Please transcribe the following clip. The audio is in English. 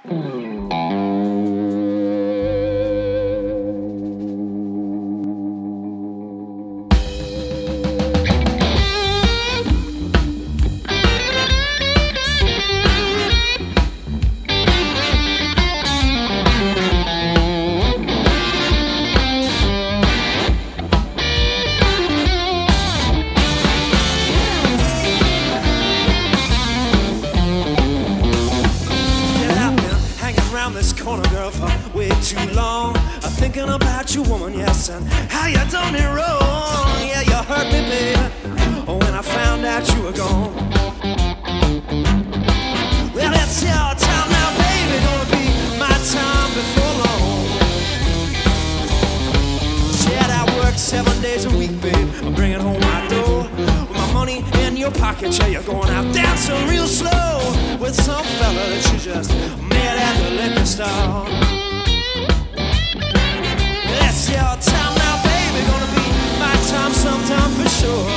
This corner, girl, for way too long. Thinking about you, woman, yes, and how you done me wrong. Yeah, you hurt me, baby, when I found out you were gone. Well, it's your time now, baby, gonna be my time before long. Said I work 7 days a week, babe, I'm bringing home my dough. With my money in your pocket, yeah, you're going out dancing real slow with some fella that you just met at the liquor store. It's your time now, baby, gonna be my time sometime for sure.